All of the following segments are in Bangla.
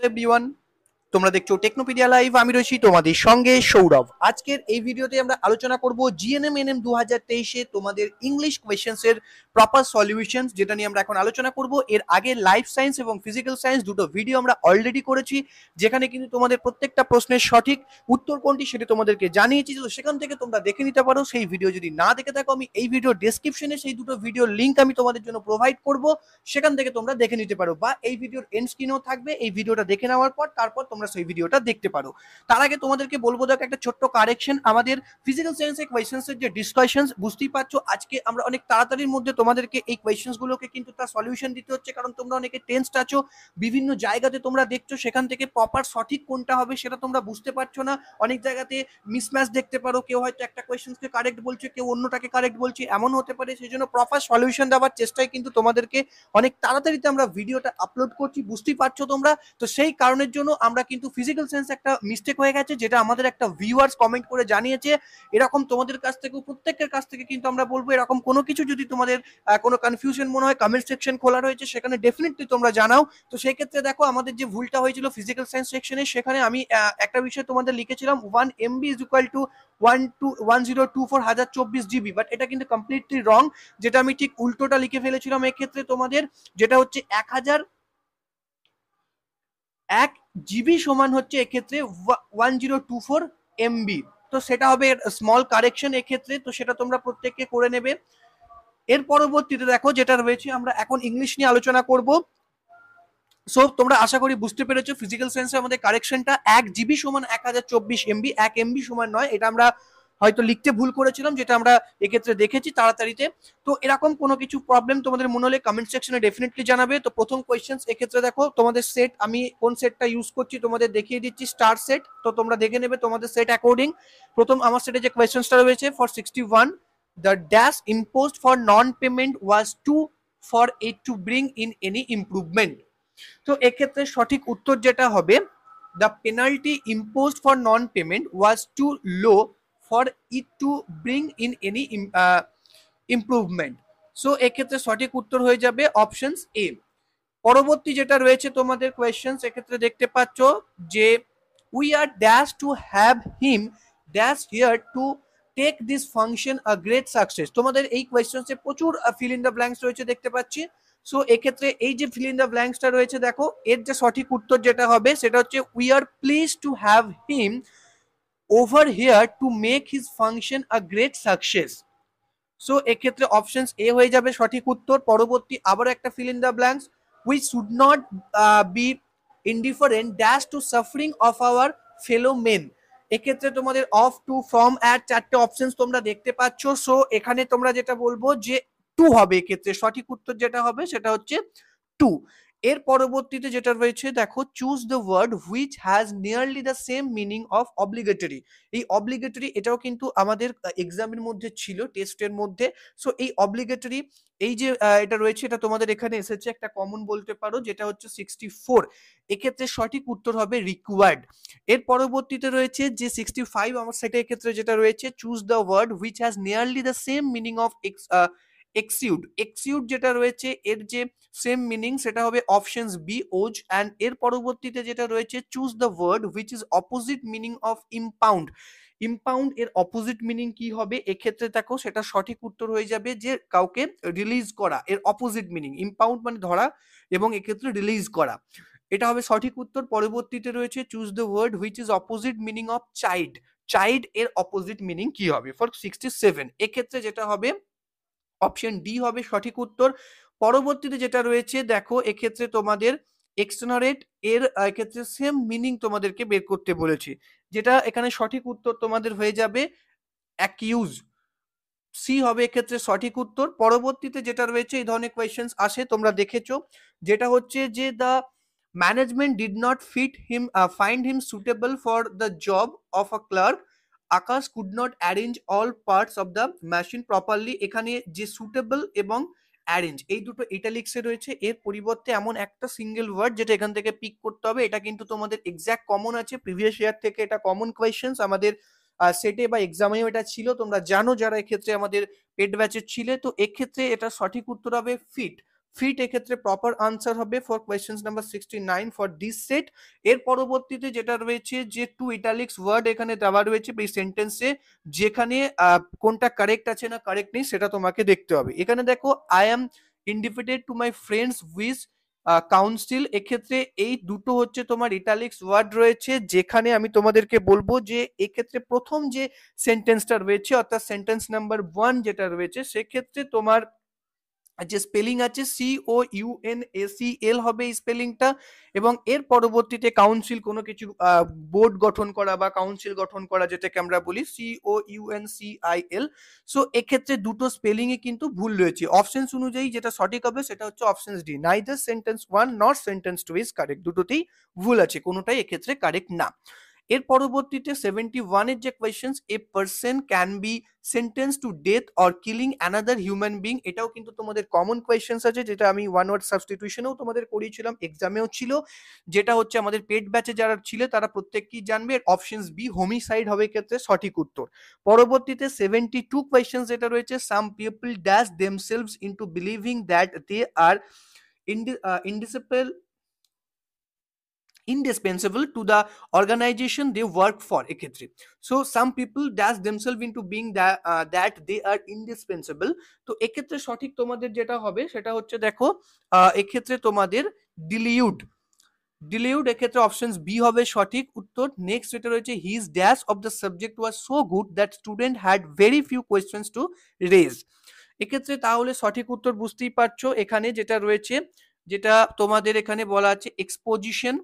এভরিওয়ান, তোমরা দেখছো টেকনোপিডিয়া লাইভ। আমি রয়েছি তোমাদের সঙ্গে সৌরভ। আজকের এই ভিডিওতে আমরা আলোচনা করব জিএনএম এনএম 2023-এ তোমাদের ইংলিশ কোয়েশ্চেন্স এর প্রপার সলিউশনস, যেটা নিয়ে আমরা এখন আলোচনা করব। এর আগে লাইফ সায়েন্স এবং ফিজিক্যাল সায়েন্স দুটো ভিডিও আমরা অলরেডি করেছি, যেখানে কিন্তু তোমাদের প্রত্যেকটা প্রশ্নের সঠিক উত্তর কোনটি সেটা তোমাদেরকে জানিয়েছি। তো সেখান থেকে তোমরা দেখে নিতে পারো। সেই ভিডিও যদি না দেখে থাকো, আমি এই ভিডিও ডেসক্রিপশনে সেই দুটো ভিডিওর লিঙ্ক আমি তোমাদের জন্য প্রোভাইড করব, সেখান থেকে তোমরা দেখে নিতে পারো, বা এই ভিডিওর এন্ড স্ক্রিনেও থাকবে। এই ভিডিওটা দেখে নেওয়ার পর তারপর তোমরা সেই ভিডিওটা দেখতে পারো। তার আগে তোমাদেরকে বলবো, দেখো একটা ছোট্ট কারেকশন। আমাদের ফিজিক্যাল সায়েন্সের কোয়েশ্চেন্স এর যে ডিসকাশনস, বুঝতেই পারছো আজকে আমরা অনেক তাড়াতাড়ির মধ্যে তোমাদেরকে এই কোয়েশ্চেন্স গুলোকে কিন্তু তার সলিউশন দিতে হচ্ছে, কারণ তোমরা অনেকে টেন্সড আছো, বিভিন্ন জায়গাতে তোমরা দেখছো, সেখান থেকে প্রপার সঠিক কোনটা হবে সেটা তোমরা বুঝতে পারছো না। অনেক জায়গাতে মিসম্যাচ দেখতে পারো, কেউ হয়তো একটা কোয়েশ্চেন্সকে কারেক্ট বলছে, কেউ অন্যটাকে কারেক্ট বলছে, এমন হতে পারে। সেই জন্য প্রপার সলিউশন দেওয়ার চেষ্টায় কিন্তু তোমাদেরকে অনেক তাড়াতাড়িতে আমরা ভিডিওটা আপলোড করছি, বুঝতেই পারছো তোমরা। তো সেই কারণের জন্য আমরা কিন্তু ফিজিক্যাল সায়েন্স একটা মিস্টেক হয়ে গেছে, যেটা আমাদের একটা ভিউয়ার্স কমেন্ট করে জানিয়েছে। এরকম তোমাদের কাছ থেকে, প্রত্যেকের কাছ থেকে কিন্তু আমরা বলবো, এরকম কোনো কিছু যদি তোমাদের কোনো কনফিউশন মনে হয়, কমেন্ট সেকশন খোলা রয়েছে, সেখানে ডেফিনেটলি তোমরা জানাও। তো সেই ক্ষেত্রে দেখো, আমাদের যে ভুলটা হয়েছিল ফিজিক্যাল সায়েন্স সেকশনে, সেখানে আমি একটা বিষয় তোমাদের লিখেছিলাম 1 MB is equal to 1024 GB, but এটা কিন্তু কমপ্লিটলি রং। যেটা আমি ঠিক উল্টোটা লিখে ফেলেছিলাম। এক্ষেত্রে তোমাদের যেটা হচ্ছে 1 জিবি সমান হচ্ছে এক্ষেত্রে 1024 MB। তো সেটা হবে স্মল কারেকশন এক্ষেত্রে, তো সেটা তোমরা প্রত্যেককে করে নেবে। এর পরবর্তীতে দেখো, যেটা রয়েছে, আমরা এখন ইংলিশ নিয়ে আলোচনা করব। সো তোমরা আশা করি বুঝতে পেরেছো, ফিজিক্যাল সায়েন্সে আমাদের কারেকশনটা 1 জিবি সমান 1024 MB, 1 MB সমান নয়। এটা আমরা হয়তো লিখতে ভুল করেছিলাম, যেটা আমরা এক্ষেত্রে দেখেছি তাড়াতাড়িতে। তো এরকম কোনো কিছু প্রবলেম তোমাদের মনে হলে কমেন্ট সেকশনে ডেফিনেটলি জানাবে। তো প্রথম কোয়েশ্চেন এক্ষেত্রে দেখো, তোমাদের সেট, আমি কোন সেটটা ইউজ করছি তোমাদের দেখিয়ে দিচ্ছি, স্টার সেট। তো তোমরা দেখে নেবে তোমাদের সেট অ্যাকর্ডিং। প্রথম আমার সেটে যে কোয়েশ্চেনটা রয়েছে, for 61 the dash imposed for non payment was too for it to bring in any improvement। তো এক্ষেত্রে সঠিক উত্তর যেটা হবে, the penalty imposed for non payment was too low for it to bring in any improvement. So এক্ষেত্রে সঠিক উত্তর হয়ে যাবে অপশনস এ। পরবর্তী যেটা রয়েছে তোমাদের কোয়েশ্চেন, এক্ষেত্রে দেখতে পাচ্ছ যে we are dash to have him dash here to take this function a great success. তোমাদের এই কোয়েশ্চেন্সে প্রচুর ফিল ইন দ্য ব্ল্যাঙ্কস রয়েছে, দেখতে পাচ্ছি। সো এক্ষেত্রে এই যে ফিল ইন দ্য ব্ল্যাঙ্কসটা রয়েছে, দেখো এর যে সঠিক উত্তর যেটা হবে সেটা হচ্ছে we are please to have him over here to make his function a great success. So এক্ষেত্রে অপশনস এ হয়ে যাবে সঠিক উত্তর। পরবর্তী আবার একটা fill in the blanks, we should not be indifferent dash to suffering of our fellow men. এক্ষেত্রে তোমাদের অফ, টু, ফ্রম, অ্যাট, চারটে অপশনস তোমরা দেখতে পাচ্ছ। সো এখানে তোমরা যেটা বলবো যে টু হবে। এক্ষেত্রে সঠিক উত্তর যেটা হবে সেটা হচ্ছে টু। এর পরবর্তীতে যেটা রয়েছে, দেখো, choose the word which has nearly the same meaning of obligatory. এই অব্লিগেটরি এটাও কিন্তু আমাদের এক্সামের মধ্যে ছিল, টেস্টের মধ্যে। সো এই অব্লিগেটরি, এই যে এটা রয়েছে, এটা তোমাদের এখানে এসেছে একটা কমন বলতে পারো, যেটা হচ্ছে 64। এক্ষেত্রে সঠিক উত্তর হবে রিকোয়ার্ড। এর পরবর্তীতে রয়েছে যে 65 আমার সেটা, এক্ষেত্রে যেটা রয়েছে, choose the word which has nearly the same meaning of exude. Exude যেটা রয়েছে, এর যে সেম মিনিং সেটা হবে অপশনস বি, ওজ। অ্যান্ড এর পরবর্তীতে যেটা রয়েছে, choose the word which is opposite meaning of impound. Impound এর অপোজিট মিনিং কি হবে? এক্ষেত্রে দেখো, সেটা সঠিক উত্তর হয়ে যাবে যে কাউকে রিলিজ করা। এর অপোজিট মিনিং ইম্পাউন্ড মানে ধরা, এবং এক্ষেত্রে রিলিজ করা, এটা হবে সঠিক উত্তর। পরবর্তীতে রয়েছে choose the word which is opposite meaning of child. Child এর অপোজিট মিনিং কি হবে ফর 67? এক্ষেত্রে যেটা হবে অপশন ডি হবে সঠিক উত্তর। পরবর্তীতে যেটা রয়েছে, দেখো এক্ষেত্রে তোমাদের এক্সনারেট এর ক্ষেত্রে সেম মিনিং তোমাদেরকে বের করতে বলেছি, যেটা এখানে সঠিক উত্তর তোমাদের হয়ে যাবে অ্যাকিউজ। সি হবে এক্ষেত্রে সঠিক উত্তর। পরবর্তীতে যেটা রয়েছে, এই ধরনের কোয়েশ্চেন্স আসে, তোমরা দেখেছো, যেটা হচ্ছে যে the management did not find him suitable for the job of a clerk. Akash could not arrange all parts of the machine properly. এখানে যে সুটেবল এবং অ্যারেঞ্জ এই দুটো ইটালিক্সে রয়েছে, এর পরিবর্তে এমন একটা সিঙ্গেল ওয়ার্ড যেটা এখান থেকে পিক করতে হবে। এটা কিন্তু তোমাদের এক্স্যাক্ট কমন আছে প্রিভিয়াস ইয়ার থেকে, এটা কমন কোয়েশ্চেন্স আমাদের সেটে বা এক্সামেও এটা ছিল, তোমরা জানো যারা এক্ষেত্রে আমাদের পেড ব্যাচের ছিলে। তো এক্ষেত্রে এটা সঠিক উত্তর হবে ফিট। ফিট এক্ষেত্রে প্রপার আনসার হবে for question number 69 for this set. এর পরবর্তীতে যেটা রয়েছে যে টু ইটালিক্স ওয়ার্ড এখানে দেওয়া রয়েছে এই সেন্টেন্সে, যেখানে কোনটা কারেক্ট আছে না কারেক্ট নেই সেটা তোমাকে দেখতে হবে। এখানে দেখো I am indebted to my friends with council, এক্ষেত্রে এই দুটো হচ্ছে তোমার ইটালিক্স ওয়ার্ড রয়েছে, যেখানে আমি তোমাদেরকে বলবো যে এক্ষেত্রে প্রথম যে সেন্টেন্সটা রয়েছে অর্থাৎ সেন্টেন্স নাম্বার 1 যেটা রয়েছে সেক্ষেত্রে তোমার যে স্পেলিং আছে COUNACL হবে এই স্পেলিংটা, এবং এর পরবর্তীতে কাউন্সিল কোনো কিছু বোর্ড গঠন করা বা কাউন্সিল গঠন করা যেটাকে আমরা বলি COUNCIL। সো এক্ষেত্রে দুটো স্পেলিং এ কিন্তু ভুল রয়েছে। অপশনস অনুযায়ী যেটা সঠিক হবে সেটা হচ্ছে option D, neither sentence 1 not sentence 2 is correct, দুটোতেই ভুল আছে, কোনোটাই এক্ষেত্রে কারেক্ট না। এর পরবর্তীতে 71 এর যে questions, a person can be sentence to death or killing another human being, এটাও কিন্তু তোমাদের কমন কোয়েশ্চেন্স আছে, যেটা আমি ওয়ান ওয়ার্ড সাবস্টিটিউশনেও তোমাদের করিয়েছিলাম, এক্সামেও ছিল, যেটা হচ্ছে আমাদের পেড ব্যাচে যারা ছিল তারা প্রত্যেককেই জানবে। অপশনস বি হোমিসাইড হবে ক্ষেত্রে সঠিক উত্তর। পরবর্তীতে 72 কোয়েশ্চেন্স যেটা রয়েছে, some people dash themselves into believing that they are indispensable to the organization they work for এক্ষেত্রে। so some people dash themselves into being that they are indispensable, তো এক্ষেত্রে সঠিক তোমাদের যেটা হবে সেটা হচ্ছে দেখো এক্ষেত্রে তোমাদের ডিলিউড এক্ষেত্রে অপশনস বি হবে সঠিক উত্তর। নেক্সট যেটা রয়েছে, his dash of the subject was so good that student had very few questions to raise, এক্ষেত্রে তাহলে সঠিক উত্তর বুঝতেই পারছো এখানে যেটা রয়েছে, যেটা তোমাদের এখানে বলা আছে এক্সপোজিশন,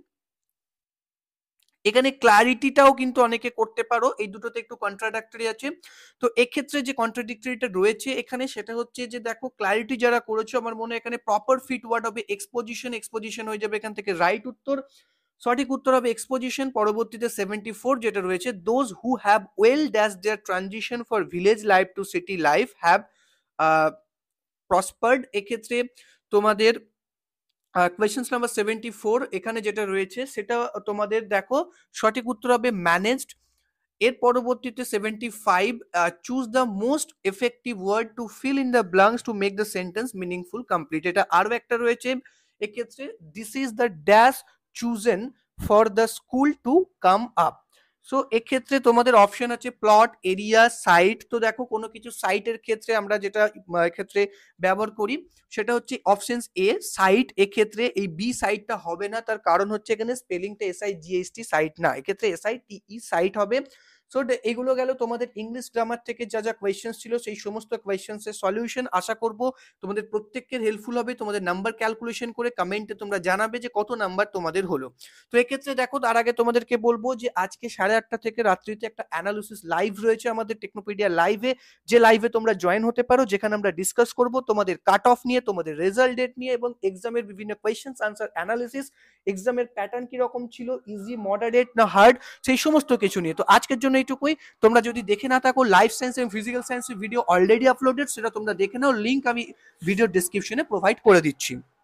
এখানে ক্লারিটিটাও কিন্তু অনেকে করতে পারো, এই দুটোতে একটু কন্ট্রাডিক্টরি আছে। তো এক্ষেত্রে যে কন্ট্রাডিক্টরিটা রয়েছে এখানে সেটা হচ্ছে যে দেখো ক্লারিটি যারা করেছো আমার মনে হয় এখানে প্রপার ফিট ওয়ার্ড হবে এক্সপোজিশন হয়ে যাবে এখান থেকে রাইট উত্তর, সঠিক উত্তর হবে এক্সপোজিশন। পরবর্তীতে 74 যেটা রয়েছে, those who have well dash their transition for village life to city life have prospered, এক্ষেত্রে তোমাদের কোয়েশ্চেন নাম্বার 74 এখানে যেটা রয়েছে সেটা তোমাদের দেখো সঠিক উত্তর হবে ম্যানেজড। এর পরবর্তীতে 75, choose the most effective word to fill in the blanks to make the sentence meaningful complete, এটা আরো একটা রয়েছে এক্ষেত্রে, this is the dash chosen for the school to come up. So এক্ষেত্রে তোমাদের অপশন আছে প্লট, এরিয়া, সাইট। তো দেখো কোনো কিছু সাইটের ক্ষেত্রে আমরা যেটা এক্ষেত্রে ব্যবহার করি সেটা হচ্ছে অপশন এ সাইট, এক্ষেত্রে এই বি সাইটটা হবে না, তার কারণ হচ্ছে এখানে স্পেলিংটা SIGHT সাইট না, এক্ষেত্রে SITE সাইট হবে। সো এগুলো গেল তোমাদের ইংলিশ গ্রামার থেকে যা যা কোয়েশ্চেন্স ছিল সেই সমস্ত কোয়েশ্চেন্সের সলিউশন। আশা করব তোমাদের প্রত্যেকের হেল্পফুল হবে, তোমাদের নাম্বার ক্যালকুলেশন করে কমেন্টে তোমরা জানাবে যে কত নাম্বার তোমাদের হলো। তো এক্ষেত্রে দেখো তার আগে তোমাদেরকে বলবো যে আজকে 8:30 থেকে রাত্রিতে একটা অ্যানালিসিস লাইভ রয়েছে আমাদের টেকনোপিডিয়া লাইভে, যে লাইভে তোমরা জয়েন হতে পারো, যেখানে আমরা ডিসকাস করব তোমাদের কাট অফ নিয়ে, তোমাদের রেজাল্ট ডেট নিয়ে এবং এক্সামের বিভিন্ন কোয়েশ্চেন্স আনসার অ্যানালিসিস, এক্সামের প্যাটার্ন কিরকম ছিল, ইজি মডারেট না হার্ড, সেই সমস্ত কিছু নিয়ে। তো আজকের জন্য এইটুকুই, তোমরা যদি দেখে না থাকো লাইফ সায়েন্স এবং ফিজিক্যাল সায়েন্সের ভিডিও অলরেডি আপলোডেড, সেটা তোমরা দেখে নাও, লিঙ্ক আমি ভিডিও ডেসক্রিপশনে প্রোভাইড করে দিচ্ছি।